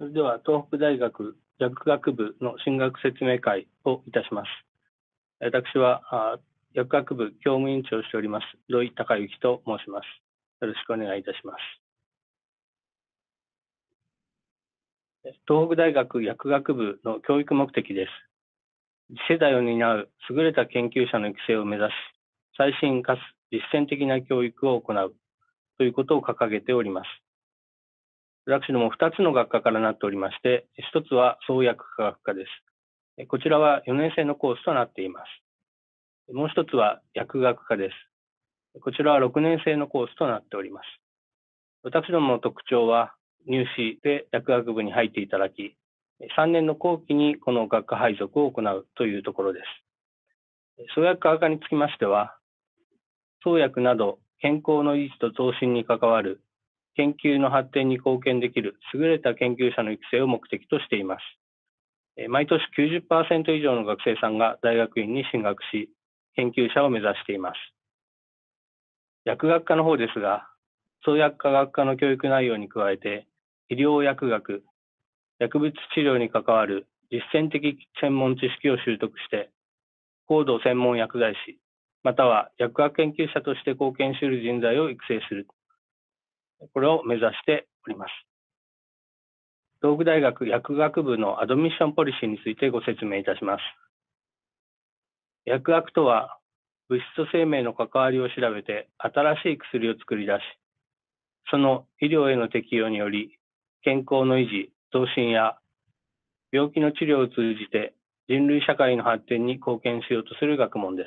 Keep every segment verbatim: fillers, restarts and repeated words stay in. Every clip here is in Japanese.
それでは、東北大学薬学部の進学説明会をいたします。私は薬学部教務委員長をしております土井孝之と申します。よろしくお願いいたします。東北大学薬学部の教育目的です。次世代を担う優れた研究者の育成を目指し、最新かつ実践的な教育を行うということを掲げております。私どもふたつの学科からなっておりまして、ひとつは創薬科学科です。こちらはよねん生のコースとなっています。もうひとつは薬学科です。こちらはろくねん生のコースとなっております。私どもの特徴は、入試で薬学部に入っていただき、さんねんの後期にこの学科配属を行うというところです。創薬科学科につきましては、創薬など健康の維持と増進に関わる研究の発展に貢献できる優れた研究者の育成を目的としています。毎年 きゅうじゅっパーセント 以上の学生さんが大学院に進学し、研究者を目指しています。薬学科の方ですが、創薬科学科の教育内容に加えて、医療薬学、薬物治療に関わる実践的専門知識を習得して、高度専門薬剤師、または薬学研究者として貢献し得る人材を育成する。これを目指しております。東北大学薬学部のアドミッションポリシーについてご説明いたします。薬学とは、物質と生命の関わりを調べて新しい薬を作り出し、その医療への適用により、健康の維持、増進や病気の治療を通じて人類社会の発展に貢献しようとする学問です。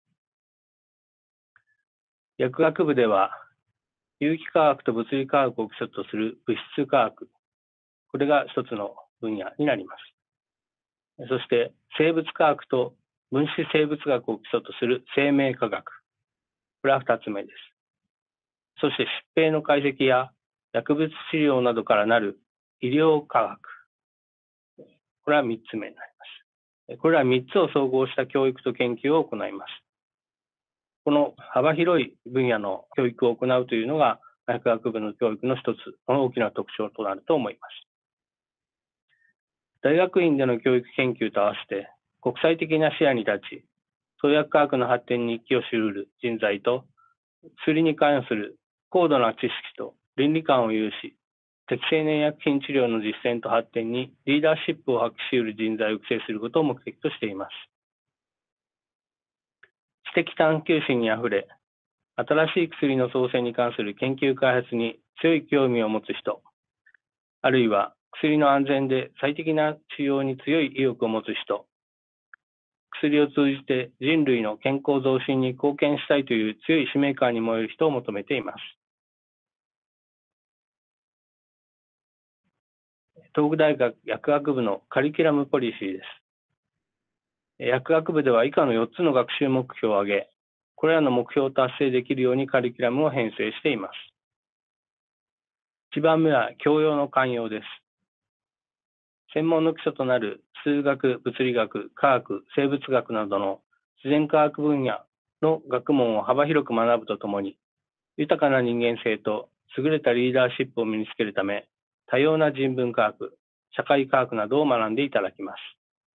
薬学部では、有機化学と物理化学を基礎とする物質化学、これが一つの分野になります。そして、生物化学と分子生物学を基礎とする生命科学、これは二つ目です。そして、疾病の解析や薬物治療などからなる医療科学、これは三つ目になります。これら三つを総合した教育と研究を行います。この幅広い分野の教育を行うというのが、薬学部の教育の一つの大きな特徴となると思います。大学院での教育研究と合わせて、国際的な視野に立ち、創薬科学の発展に寄与し得る人材と、薬に関する高度な知識と倫理観を有し、適正な医薬品治療の実践と発展にリーダーシップを発揮し得る人材を育成することを目的としています。知的探求心にあふれ、新しい薬の創生に関する研究開発に強い興味を持つ人、あるいは薬の安全で最適な治療に強い意欲を持つ人、薬を通じて人類の健康増進に貢献したいという強い使命感に燃える人を求めています。東北大学薬学部のカリキュラムポリシーです。薬学部では以下のよっつの学習目標を挙げ、これらの目標を達成できるようにカリキュラムを編成しています。いちばんめは教養の寛容です。専門の基礎となる数学、物理学、科学、生物学などの自然科学分野の学問を幅広く学ぶとともに、豊かな人間性と優れたリーダーシップを身につけるため、多様な人文科学、社会科学などを学んでいただきます。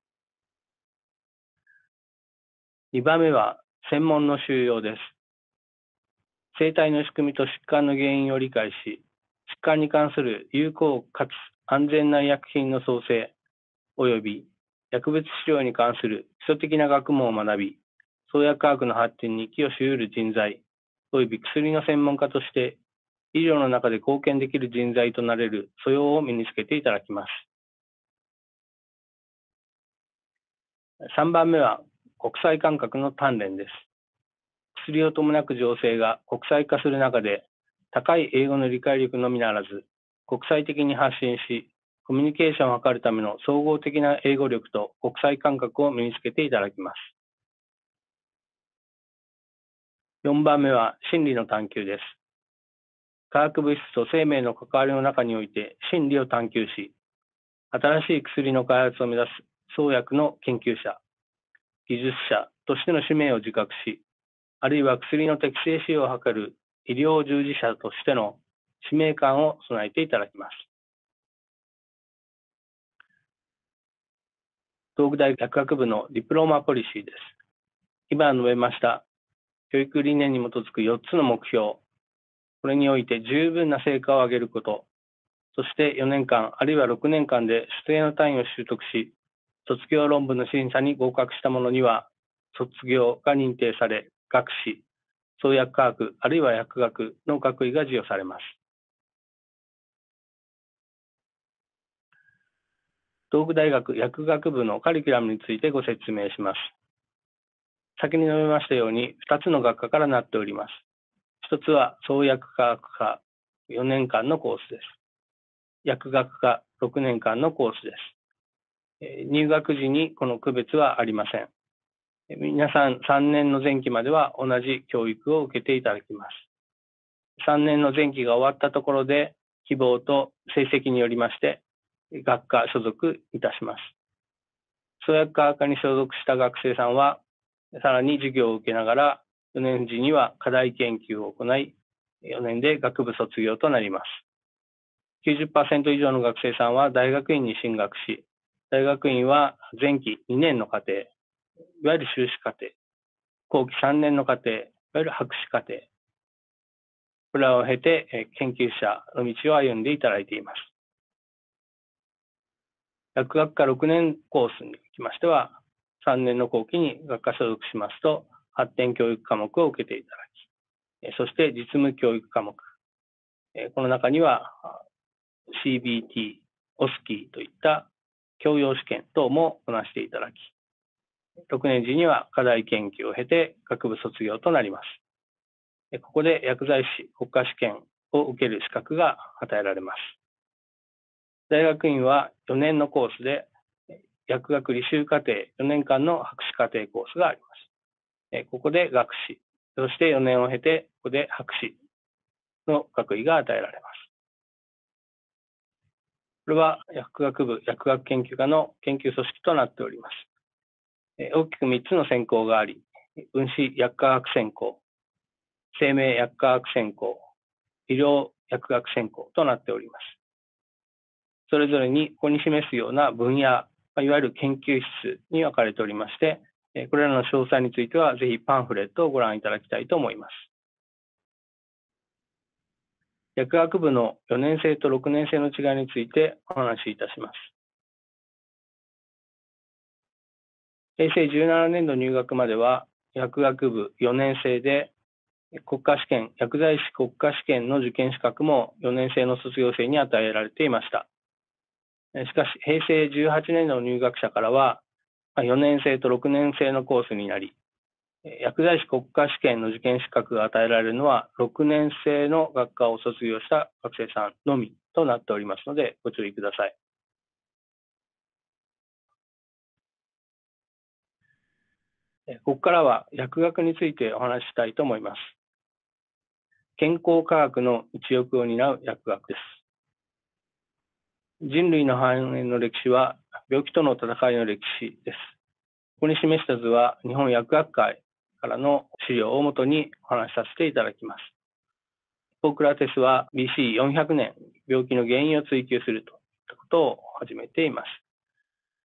にばんめは専門の修養です。生体の仕組みと疾患の原因を理解し、疾患に関する有効かつ安全な医薬品の創生及び薬物治療に関する基礎的な学問を学び、創薬科学の発展に寄与し得る人材及び薬の専門家として医療の中で貢献できる人材となれる素養を身につけていただきます。さんばんめは国際感覚の鍛錬です。薬を伴う情勢が国際化する中で、高い英語の理解力のみならず、国際的に発信し、コミュニケーションを図るための総合的な英語力と国際感覚を身につけていただきます。よんばんめは真理の探求です。化学物質と生命の関わりの中において真理を探求し、新しい薬の開発を目指す創薬の研究者、技術者としての使命を自覚し、あるいは薬の適正使用を図る医療従事者としての使命感を備えていただきます。 東北大学薬学部のディプローマポリシーです。今述べました教育理念に基づくよっつの目標、これにおいて十分な成果を上げること、そしてよねんかんあるいはろくねんかんで指定の単位を習得し、卒業論文の審査に合格した者には、卒業が認定され、学士、創薬科学あるいは薬学の学位が授与されます。東北大学薬学部のカリキュラムについてご説明します。先に述べましたようにふたつの学科からなっております。ひとつは創薬科学科よねんかんのコースです。薬学科ろくねんかんのコースです。入学時にこの区別はありません。皆さんさんねんの前期までは同じ教育を受けていただきます。さんねんの前期が終わったところで希望と成績によりまして学科所属いたします。創薬科学科に所属した学生さんはさらに授業を受けながらよねん時には課題研究を行いよねんで学部卒業となります。きゅうじゅっパーセント 以上の学生さんは大学院に進学し、大学院は前期にねんの課程、いわゆる修士課程、後期さんねんの課程、いわゆる博士課程、これらを経て研究者の道を歩んでいただいています。薬学科ろくねんコースにきましては、さんねんの後期に学科所属しますと、発展教育科目を受けていただき、そして実務教育科目、この中には シービーティー、オスキー といった教養試験等もこなしていただき、ろくねん時には課題研究を経て学部卒業となります。ここで薬剤師国家試験を受ける資格が与えられます。大学院はよねんのコースで薬学履修課程よねんかんの博士課程コースがあります。ここで学士、そしてよねんを経てここで博士の学位が与えられます。これは薬学部薬学研究科の研究組織となっております。大きくみっつの専攻があり、分子薬科学専攻、生命薬科学専攻、医療薬学専攻となっております。それぞれにここに示すような分野、いわゆる研究室に分かれておりまして、これらの詳細についてはぜひパンフレットをご覧いただきたいと思います。薬学部のよねん生とろくねん生の違いについてお話しいたします。へいせいじゅうななねんど入学までは薬学部よねん生で国家試験、薬剤師国家試験の受験資格もよねん生の卒業生に与えられていました。しかし、へいせいじゅうはちねんどの入学者からはよねん生とろくねん生のコースになり、薬剤師国家試験の受験資格が与えられるのはろくねん生の学科を卒業した学生さんのみとなっておりますのでご注意ください。ここからは薬学についてお話ししたいと思います。健康科学の一翼を担う薬学です。人類の繁栄の歴史は病気との戦いの歴史です。ここに示した図は日本薬学会からの資料をもとにお話しさせていただきます。ヒポクラテスは ビーシーよんひゃくねん、病気の原因を追求するといったことを始めています。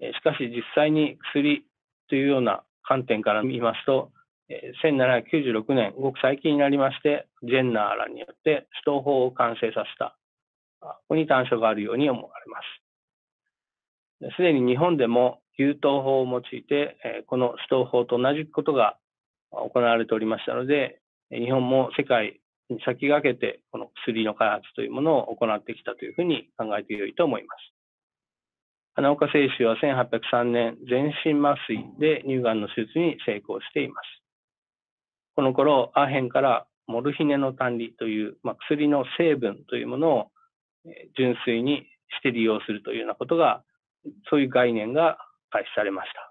しかし実際に薬というような観点から見ますと、せんななひゃくきゅうじゅうろくねん、ごく最近になりまして、ジェンナーらによって手刀法を完成させた、ここに短所があるように思われます。すでに日本でも牛刀法を用いて、この手刀法と同じことが行われておりましたので、日本も世界に先駆けてこの薬の開発というものを行ってきたというふうに考えてよいと思います。花岡清舟はせんはっぴゃくさんねん、全身麻酔で乳がんの手術に成功しています。この頃、アヘンからモルヒネの単利という、まあ、薬の成分というものを純粋にして利用するというようなことが、そういう概念が開始されました。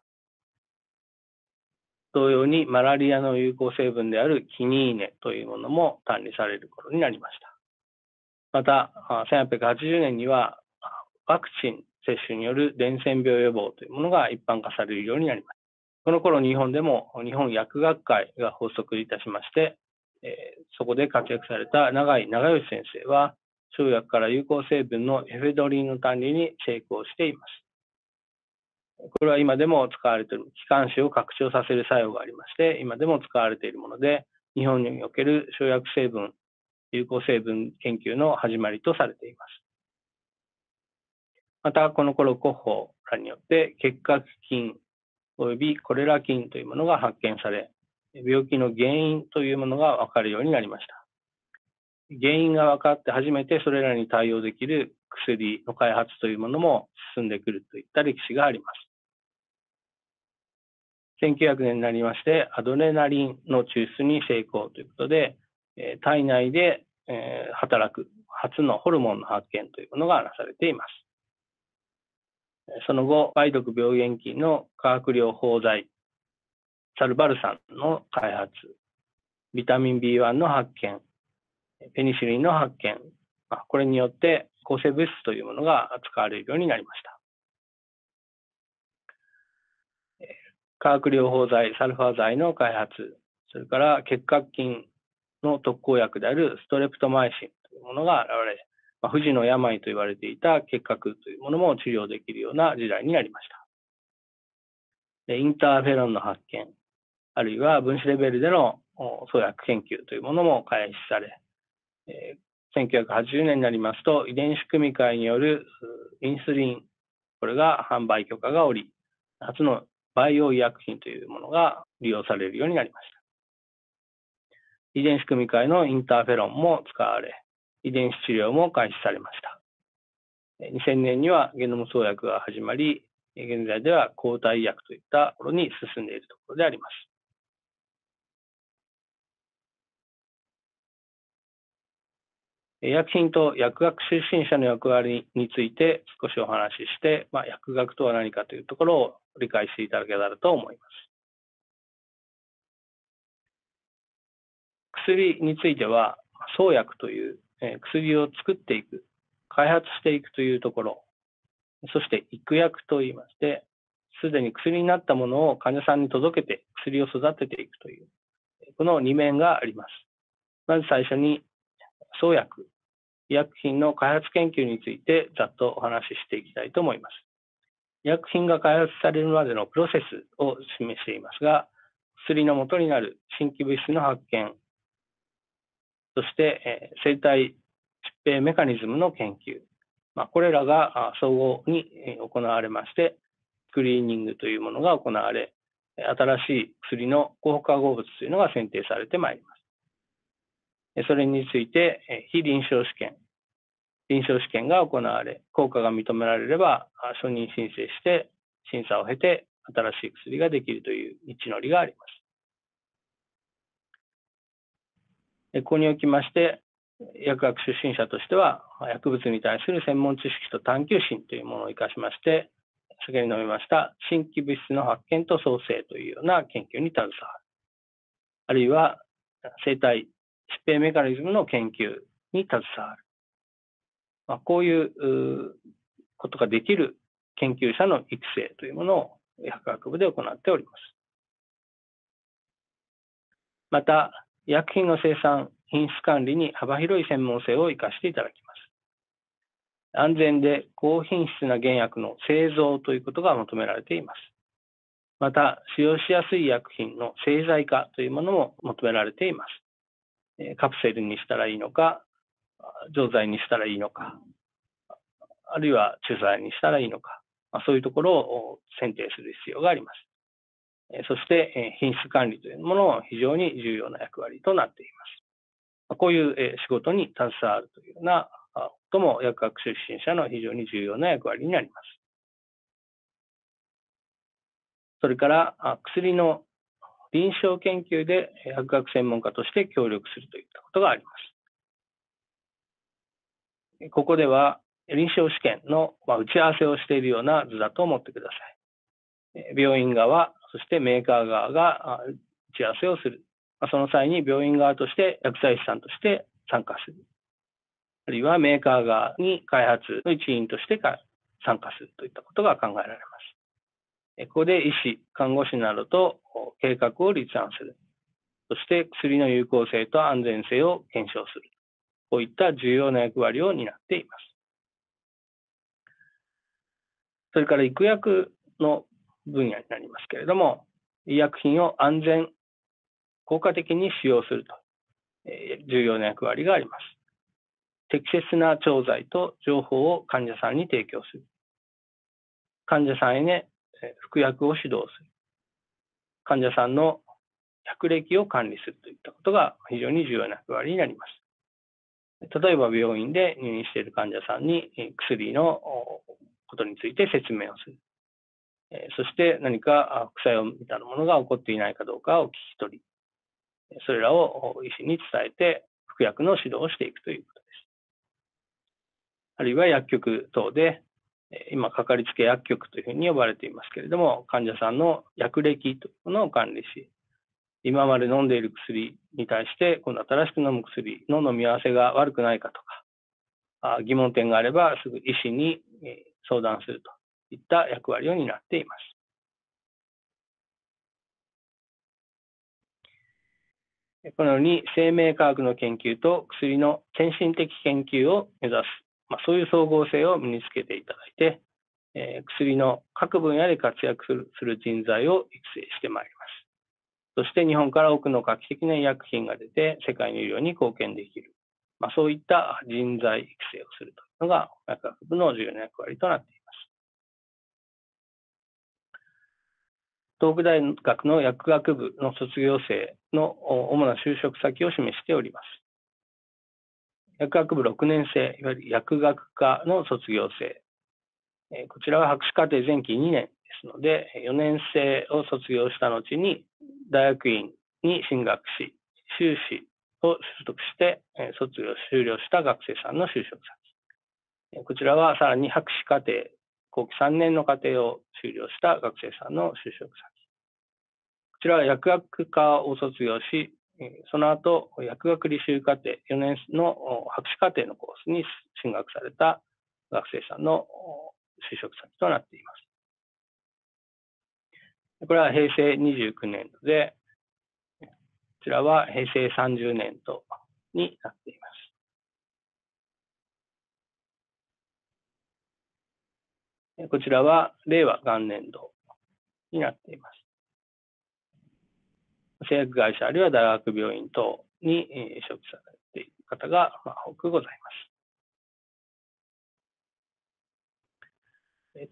同様にマラリアの有効成分であるキニーネというものも単利される頃になりました。また、せんはっぴゃくはちじゅうねんにはワクチン接種による伝染病予防というものが一般化されるようになりました。この頃日本でも日本薬学会が発足いたしまして、えー、そこで活躍された永井長義先生は生薬から有効成分のエフェドリンの単利に成功しています。 これは今でも使われている、気管支を拡張させる作用がありまして、今でも使われているもので、日本における生薬成分、有効成分研究の始まりとされています。また、この頃、コッホらによって結核菌およびコレラ菌というものが発見され、病気の原因というものが分かるようになりました。原因が分かって初めてそれらに対応できる薬の開発というものも進んでくるといった歴史があります。せんきゅうひゃくねんになりまして、アドレナリンの抽出に成功ということで、体内で働く初のホルモンの発見というものがなされています。その後、梅毒病原菌の化学療法剤、サルバルサンの開発、ビタミン ビーワン の発見、ペニシリンの発見、これによって抗生物質というものが使われるようになりました。化学療法剤、サルファ剤の開発、それから結核菌の特効薬であるストレプトマイシンというものが現れ、まあ、不治の病と言われていた結核というものも治療できるような時代になりました。でインターフェロンの発見、あるいは分子レベルでの創薬研究というものも開始され、えー、せんきゅうひゃくはちじゅうねんになりますと、遺伝子組み換えによるインスリン、これが販売許可が下り、初のバイオ医薬品というものが利用されるようになりました。遺伝子組み換えのインターフェロンも使われ、遺伝子治療も開始されました。にせんねんにはゲノム創薬が始まり、現在では抗体医薬といったところに進んでいるところであります。医薬品と薬学出身者の役割について少しお話しして、まあ、薬学とは何かというところを理解していただけたらと思います。薬については、創薬という薬を作っていく、開発していくというところ、そして育薬といいまして、すでに薬になったものを患者さんに届けて薬を育てていくという、このに面があります。まず最初に創薬、医薬品の開発研究についてざっとお話ししていきたいと思います。医薬品が開発されるまでのプロセスを示していますが、薬の元になる新規物質の発見、そして生体疾病メカニズムの研究、まあ、これらが相互に行われまして、スクリーニングというものが行われ、新しい薬の候補化合物というのが選定されてまいります。それについて、非臨床試験、臨床試験が行われ、効果が認められれば承認申請して審査を経て新しい薬ができるという道のりがあります。ここにおきまして、薬学出身者としては、薬物に対する専門知識と探求心というものを生かしまして、先ほど述べました新規物質の発見と創生というような研究に携わる。あるいは生体疾病メカニズムの研究に携わる。まあ、こういうことができる研究者の育成というものを薬学部で行っております。また、医薬品の生産、品質管理に幅広い専門性を生かしていただきます。安全で高品質な原薬の製造ということが求められています。また、使用しやすい医薬品の製剤化というものも求められています。カプセルにしたらいいのか、錠剤にしたらいいのか、あるいは注剤にしたらいいのか、そういうところを選定する必要があります。そして品質管理というものも非常に重要な役割となっています。こういう仕事に携わるというようなことも薬学出身者の非常に重要な役割になります。それから薬の臨床研究で薬学専門家として協力するといったことがあります。ここでは臨床試験の打ち合わせをしているような図だと思ってください。病院側、そしてメーカー側が打ち合わせをする。その際に病院側として薬剤師さんとして参加する。あるいはメーカー側に開発の一員として参加するといったことが考えられます。ここで医師、看護師などと計画を立案する。そして薬の有効性と安全性を検証する。こういった重要な役割を担っています。それから育薬の分野になりますけれども、医薬品を安全、効果的に使用すると、えー、重要な役割があります。適切な調剤と情報を患者さんに提供する。患者さんへ、ね、服薬を指導する。患者さんの薬歴を管理するといったことが非常に重要な役割になります。例えば病院で入院している患者さんに薬のことについて説明をする。そして何か副作用みたいなものが起こっていないかどうかを聞き取り、それらを医師に伝えて服薬の指導をしていくということです。あるいは薬局等で、今、かかりつけ薬局というふうに呼ばれていますけれども、患者さんの薬歴というものを管理し、今まで飲んでいる薬に対して、今度新しく飲む薬の飲み合わせが悪くないかとか、疑問点があればすぐ医師に相談するといった役割を担っています。このように生命科学の研究と薬の先進的研究を目指す、まあ、そういう総合性を身につけていただいて、えー、薬の各分野で活躍する、する人材を育成してまいります。そして日本から多くの画期的な医薬品が出て世界の医療に貢献できる、まあ、そういった人材育成をするというのが薬学部の重要な役割となっています。東北大学の薬学部の卒業生の主な就職先を示しております。薬学部ろくねん生、いわゆる薬学科の卒業生、こちらは博士課程前期にねんですので、よねん生を卒業した後に大学院に進学し、修士を取得して卒業、修了した学生さんの就職先。こちらはさらに博士課程、後期さんねんの課程を修了した学生さんの就職先。こちらは薬学科を卒業し、その後、薬学履修課程、よねんの博士課程のコースに進学された学生さんの就職先となっています。これは平成にじゅうきゅうねん度で、こちらは平成さんじゅうねん度になっています。こちらは令和元年度になっています。製薬会社あるいは大学病院等に所属されている方が多くございます。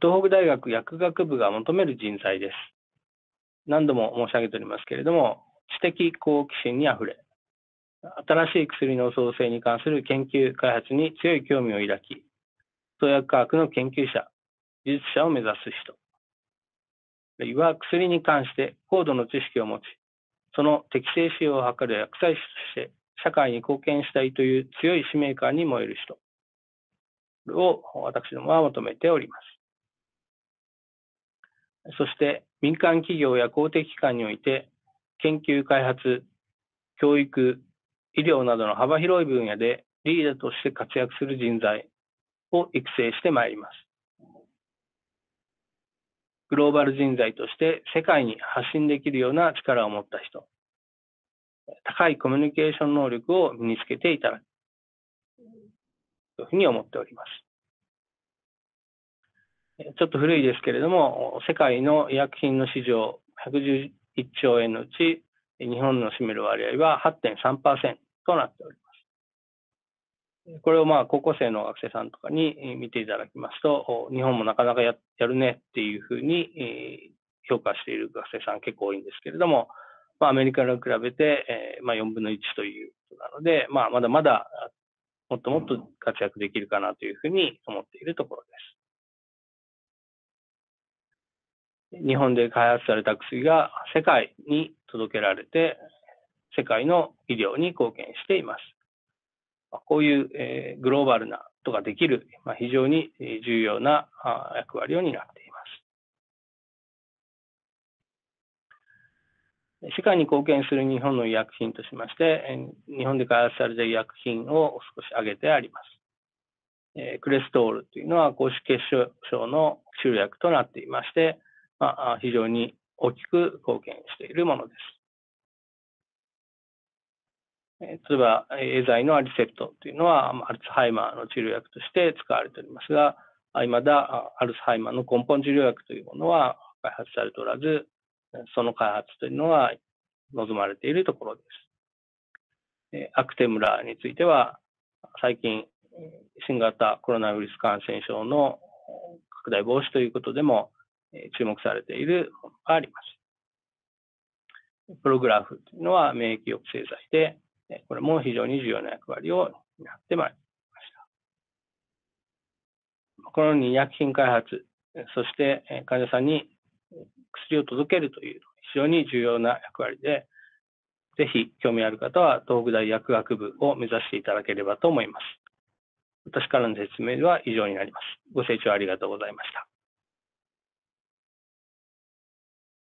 東北大学薬学部が求める人材です。何度も申し上げておりますけれども、知的好奇心にあふれ、新しい薬の創生に関する研究開発に強い興味を抱き、創薬科学の研究者、技術者を目指す人、あるいは薬に関して高度の知識を持ち、その適正使用を図る薬剤師として社会に貢献したいという強い使命感に燃える人を私どもは求めております。そして民間企業や公的機関において研究開発、教育、医療などの幅広い分野でリーダーとして活躍する人材を育成してまいります。グローバル人材として世界に発信できるような力を持った人、高いコミュニケーション能力を身につけていただくというふうに思っております。ちょっと古いですけれども、世界の医薬品の市場ひゃくじゅういっちょうえんのうち、日本の占める割合は はちてんさんパーセント となっております。これをまあ高校生の学生さんとかに見ていただきますと、日本もなかなか や, やるねっていうふうに評価している学生さん結構多いんですけれども、まあ、アメリカに比べて、えーまあ、よんぶんのいちということなので、まあ、まだまだもっともっと活躍できるかなというふうに思っているところです。日本で開発された薬が世界に届けられて、世界の医療に貢献しています。こういう、えー、グローバルなことができる、まあ、非常に重要な役割を担っています。世界に貢献する日本の医薬品としまして、日本で開発された医薬品を少し挙げてあります。えー、クレストールというのは高脂血症の治療薬となっていまして、まあ、非常に大きく貢献しているものです。例えば、エーザイのアリセプトというのは、アルツハイマーの治療薬として使われておりますが、いまだアルツハイマーの根本治療薬というものは開発されておらず、その開発というのは望まれているところです。アクテムラについては、最近、新型コロナウイルス感染症の拡大防止ということでも注目されているものがあります。プログラフというのは免疫抑制剤で、これも非常に重要な役割を担ってまいりました。このように医薬品開発、そして患者さんに薬を届けるという非常に重要な役割で、ぜひ興味ある方は東北大薬学部を目指していただければと思います。私からの説明は以上になります。ご清聴ありがとうございました。